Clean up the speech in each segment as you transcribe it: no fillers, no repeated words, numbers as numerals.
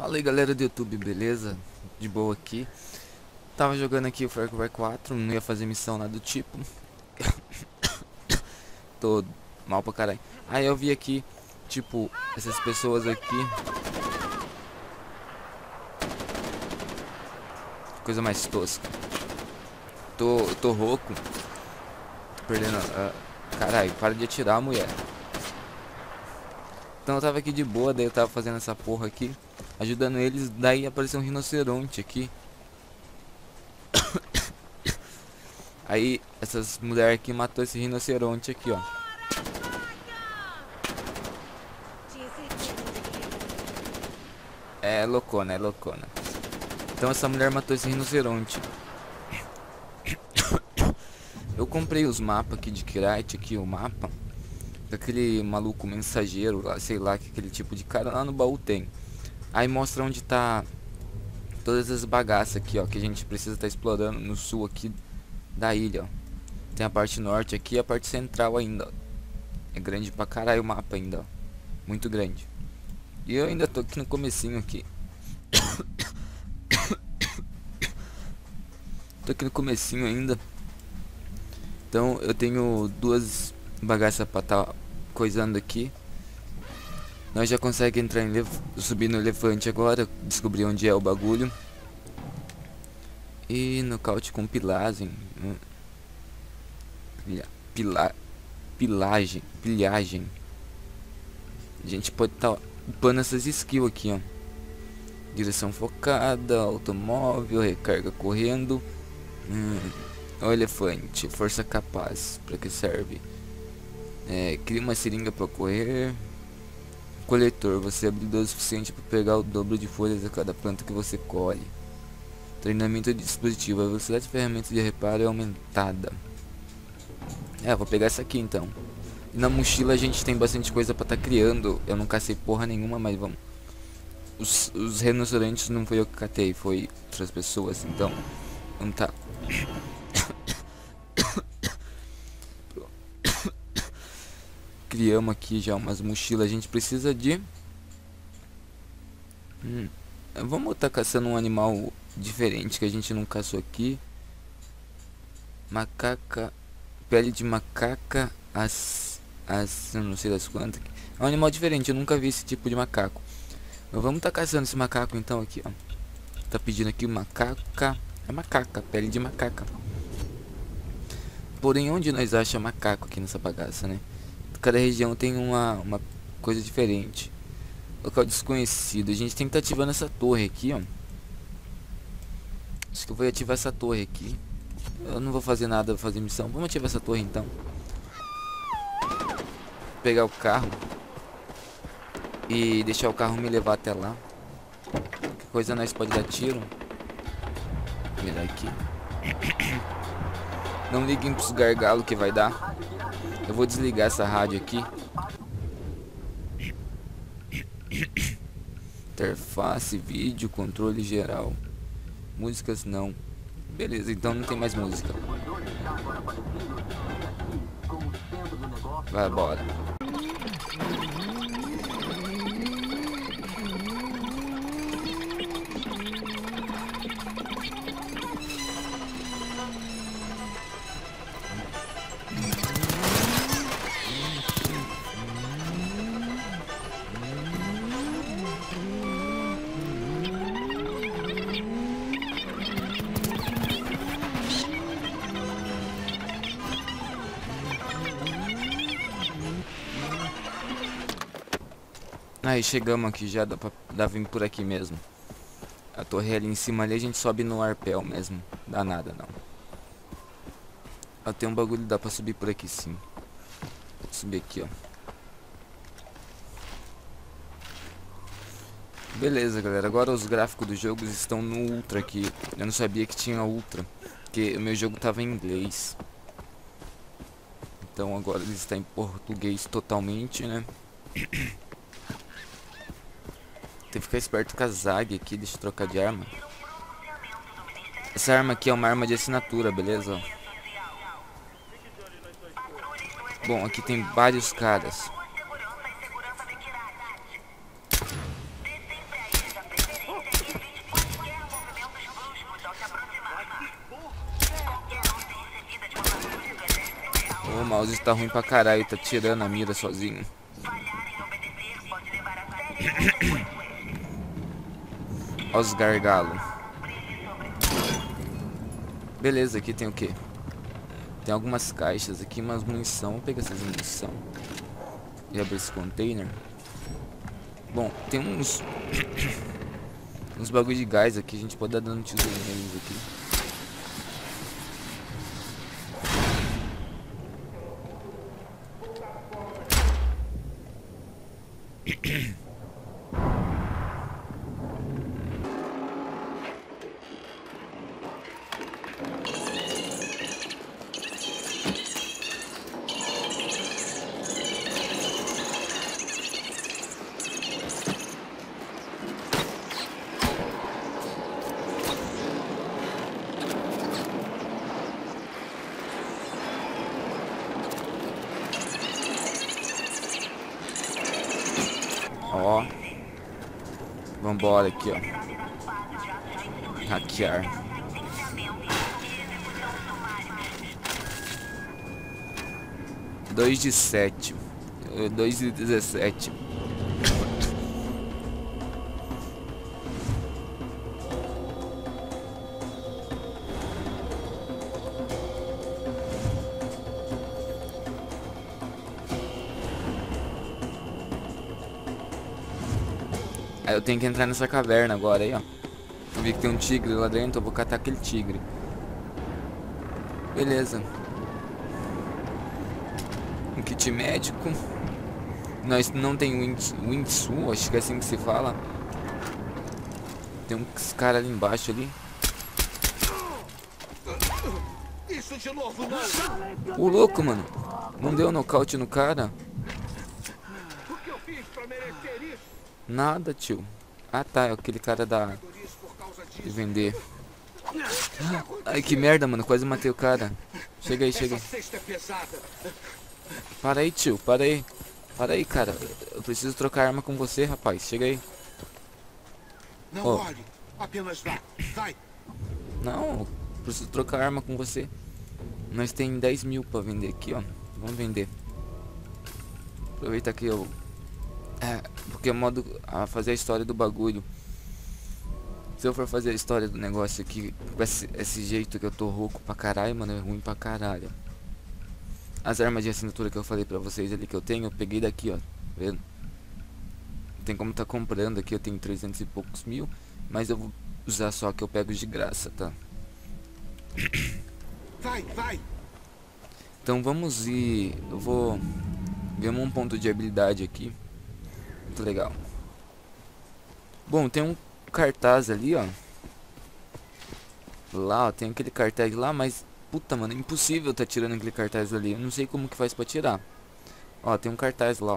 Fala aí galera do YouTube, beleza? De boa aqui. Tava jogando aqui o Far Cry 4, não ia fazer missão nada do tipo. Tô mal pra caralho. Aí eu vi aqui, tipo, essas pessoas aqui. Coisa mais tosca. Tô rouco. Tô perdendo. Caralho, para de atirar, mulher. Então eu tava aqui de boa, daí eu tava fazendo essa porra aqui, ajudando eles, daí apareceu um rinoceronte aqui. Aí essas mulheres aqui matou esse rinoceronte aqui, ó. É loucona, é loucona. Então essa mulher matou esse rinoceronte. Eu comprei os mapas aqui de Krait, aqui o mapa daquele maluco mensageiro lá, sei lá, que aquele tipo de cara lá no baú tem. Aí mostra onde tá todas as bagaças aqui, ó, que a gente precisa estar explorando no sul aqui da ilha, ó. Tem a parte norte aqui e a parte central ainda, ó. É grande pra caralho o mapa ainda, ó. Muito grande. E eu ainda tô aqui no comecinho aqui. Tô aqui no comecinho ainda. Então eu tenho duas bagaças pra tá coisando aqui. Nós já conseguimos entrar em subir no elefante agora, descobrir onde é o bagulho. E nocaute com pilagem. Pilhagem. A gente pode estar upando essas skills aqui, ó. Direção focada, automóvel, recarga correndo. O elefante, força capaz, para que serve? Cria uma seringa para correr. Coletor, você é habilidoso o suficiente para pegar o dobro de folhas a cada planta que você colhe. Treinamento de dispositivo, a velocidade de ferramentas de reparo é aumentada. Vou pegar essa aqui então. E na mochila a gente tem bastante coisa para estar criando. Eu não cacei porra nenhuma, mas vamos. Os rinocerontes não foi eu que catei, foi outras pessoas, então vamos tá. Criamos aqui já umas mochilas. A gente precisa de vamos estar caçando um animal diferente que a gente não caçou aqui. Macaca, pele de macaca, eu não sei das quantas. É um animal diferente, eu nunca vi esse tipo de macaco. Mas vamos estar caçando esse macaco então aqui, ó. Tá pedindo aqui macaca. É macaca, pele de macaca. Porém, onde nós achamos macaco aqui nessa bagaça, né? Cada região tem uma coisa diferente. Local desconhecido. A gente tem que estar ativando essa torre aqui, ó. Acho que eu vou ativar essa torre aqui. Eu não vou fazer nada, vou fazer missão. Vamos ativar essa torre então. Pegar o carro e deixar o carro me levar até lá. Que coisa nós pode dar tiro. Vou virar aqui. Não liguem pros gargalos que vai dar. Eu vou desligar essa rádio aqui. Interface, vídeo, controle geral. Músicas não. Beleza, então não tem mais música. Vai, bora. Aí chegamos aqui, já dá pra vir por aqui mesmo. A torre ali em cima ali, a gente sobe no arpel mesmo. Dá nada não. Tem um bagulho, dá pra subir por aqui sim. Vou subir aqui, ó. Beleza, galera, agora os gráficos dos jogos estão no Ultra aqui. Eu não sabia que tinha Ultra, porque o meu jogo tava em inglês. Então agora ele está em português totalmente, né? Tem que ficar esperto com a Zag aqui. Deixa eu trocar de arma. Essa arma aqui é uma arma de assinatura, beleza? Bom, aqui tem vários caras. mouse está ruim pra caralho, tá tirando a mira sozinho. Ó os gargalos. Beleza, aqui tem o que? Tem algumas caixas aqui, umas munição. Vou pegar essas munição e abrir esse container. Bom, tem uns uns bagulho de gás aqui, a gente pode dar dando tesouro neles aqui. Ó, vambora aqui, ó. Hackear. Dois de 7. 2 de 17. Aí eu tenho que entrar nessa caverna agora aí, ó. Eu vi que tem um tigre lá dentro, eu vou catar aquele tigre. Beleza. Um kit médico. Nós não tem Wingsu, acho que é assim que se fala. Tem uns caras ali embaixo ali. O louco, mano. Não deu nocaute no cara. Nada, tio. Ah, tá, é aquele cara de vender. Ai, que merda, mano, quase matei o cara. Chega aí, chega aí. Para aí, tio, para aí. Para aí, cara. Eu preciso trocar arma com você, rapaz. Chega aí. Não olhe, apenas vá. Vai. Não, preciso trocar arma com você. Nós tem 10 mil pra vender aqui, ó. Vamos vender. Aproveita que eu... porque é modo a fazer a história do bagulho. Se eu for fazer a história do negócio aqui com esse jeito que eu tô rouco pra caralho, mano, é ruim pra caralho. As armas de assinatura que eu falei pra vocês ali que eu tenho, eu peguei daqui, ó. Tá vendo? Tem como tá comprando aqui, eu tenho 300 e poucos mil. Mas eu vou usar só que eu pego de graça, tá? Vai, vai. Então vamos ir. Eu vou ver um ponto de habilidade aqui. Muito legal. Bom, tem um cartaz ali, ó. Lá, ó, tem aquele cartaz lá, mas... Puta, mano, é impossível tá tirando aquele cartaz ali. Eu não sei como que faz pra tirar. Ó, tem um cartaz lá, ó.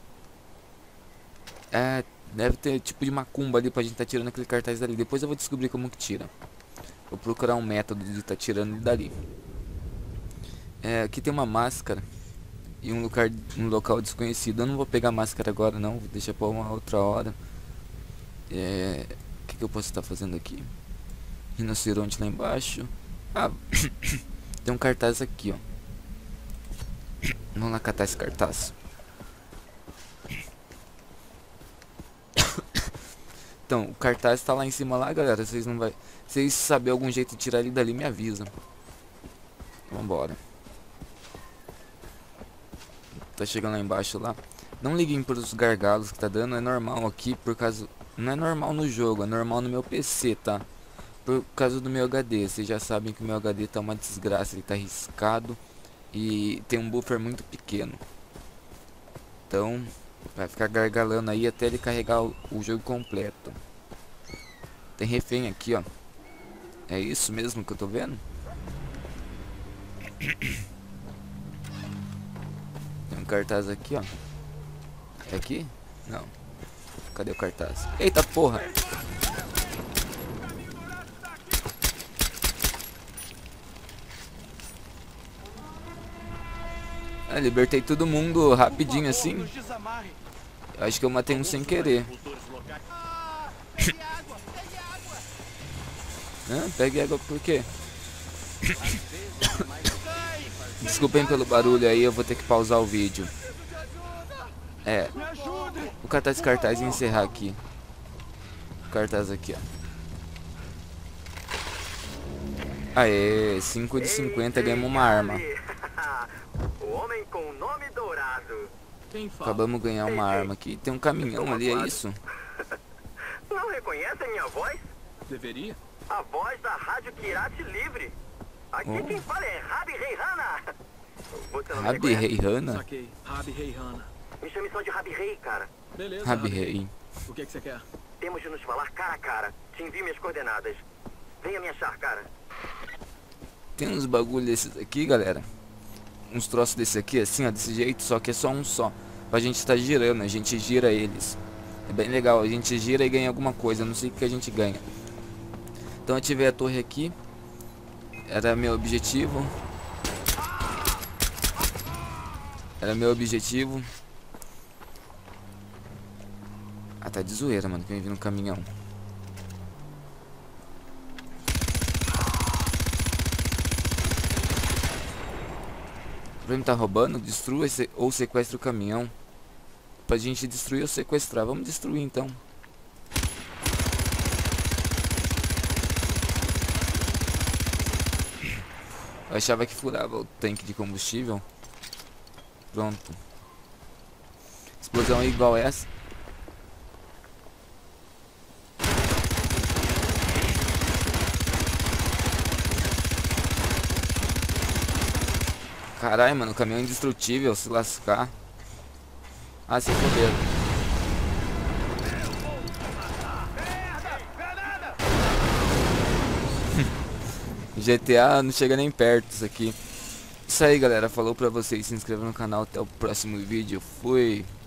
É, deve ter tipo de macumba ali pra gente tá tirando aquele cartaz dali. Depois eu vou descobrir como que tira. Vou procurar um método de tá tirando ele dali. É, aqui tem uma máscara e um local desconhecido. Eu não vou pegar a máscara agora não, vou deixar pra uma outra hora. O que eu posso estar fazendo aqui? Rinoceronte lá embaixo. Ah, tem um cartaz aqui, ó. Vamos lá catar esse cartaz. Então, o cartaz tá lá em cima lá, galera. Vocês não vai, se vocês saberem algum jeito de tirar ele dali, me avisa. Vambora. Tá chegando lá embaixo lá. Não liguem pros gargalos que tá dando. É normal aqui por causa... Não é normal no jogo, é normal no meu PC, tá? Por causa do meu HD. Vocês já sabem que o meu HD tá uma desgraça. Ele tá riscado. E tem um buffer muito pequeno. Então, vai ficar gargalando aí até ele carregar o jogo completo. Tem refém aqui, ó. É isso mesmo que eu tô vendo? Tem um cartaz aqui, ó. É aqui? Não. Cadê o cartaz? Eita porra! Ah, libertei todo mundo rapidinho assim. Acho que eu matei um sem querer. Pegue água por quê? Desculpem pelo barulho aí, eu vou ter que pausar o vídeo. Vou catar esse cartaz e encerrar aqui. O cartaz aqui, ó. Aê, 5 de 50, ganhamos uma arma. O homem com nome dourado. Acabamos de ganhar uma arma aqui. Tem um caminhão ali, é isso? Não reconhece a minha voz? Deveria? A voz da Rádio Kirati Livre. Aqui quem fala é Rabi Reihana. Você não me Rabi reconhece? Reihana? Saquei. Rabi Reihana. Me chame só de Rabi Rei, cara. Beleza, Rabi Rabi. Rei. O que você quer? Temos de nos falar cara a cara. Te envio minhas coordenadas. Venha me achar, cara. Tem uns bagulho desses aqui, galera. Uns troços desse aqui, assim, ó, desse jeito, só que é só um só. Pra gente estar girando, a gente gira eles. É bem legal, a gente gira e ganha alguma coisa, não sei o que a gente ganha. Então eu ativei a torre aqui. Era meu objetivo. Ah, tá de zoeira, mano, que vem vindo um caminhão. Pra mim tá roubando, destrua ou sequestra o caminhão. Pra gente destruir ou sequestrar. Vamos destruir então. Eu achava que furava o tanque de combustível. Pronto. Explosão igual essa. Caralho, mano, o caminhão é indestrutível, se lascar. Ah, se foder. GTA não chega nem perto isso aqui. Isso aí, galera, falou pra vocês, se inscreva no canal, até o próximo vídeo, fui.